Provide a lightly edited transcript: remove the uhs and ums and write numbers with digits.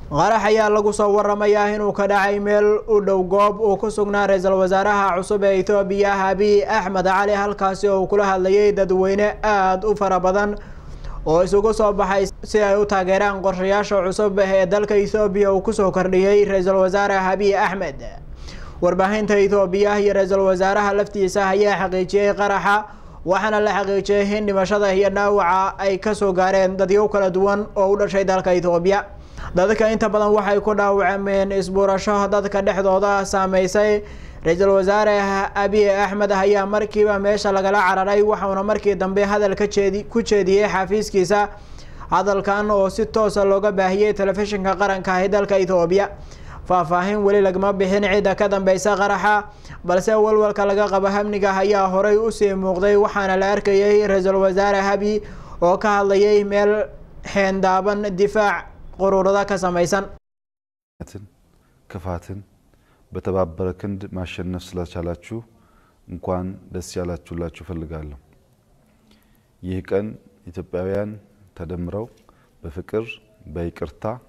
qarax ayaa lagu soo waramayaa inuu ka dhacay meel u dhow goob uu ku sugnaa ra'iisul wasaaraha cusub ee Itoobiya Abiy Ahmed Cali halkaasi oo kula hadlayay dadweyne aad u fara badan oo isugu soo baxay si ay u taageeraan qorshayaasha cusub ee dalka Itoobiya uu ku soo kordhiyay ra'iisul wasaaraha Abiy Ahmed. warbaahinta Itoobiya iyo ra'iisul wasaaraha laftiisa ayaa xaqiijiyay qaraxa waxaana la xaqiijiyay in dhimashada iyo dhaawaca ay ka soo gaareen dadyo kala duwan oo u dhashay dalka Itoobiya. dadka inta badan waxay ku dhaawacmeen isbuurasho dadka dhexdooda saameysay. ra'iisul wasaaraha Abiy Ahmed ayaa markiiba meesha lagala cararay waxaana markii dambe hadal ku jeediyay xafiiskiisa. hadalkan oo si toos ah looga baahiyay telefishinka qaranka ee dalka Itoobiya. faahfaahin wali lagama bixin cid ka dambaysa qaraxa balse walwalka laga qabo amniga ayaa horay u sii muuqday waxaana la arkayay ra'iisul wasaare Abiy oo ka hadlayay meel xeendaaban difaac قرورة كسميسان كفاتن بتبابر كند ماشين نفس لا شالاتشو እንኳን ደስ ያላችሁላችሁ ፈልጋለሁ ይህ ቀን ኢትዮጵያውያን ተደምረው በፍቅር በይቅርታ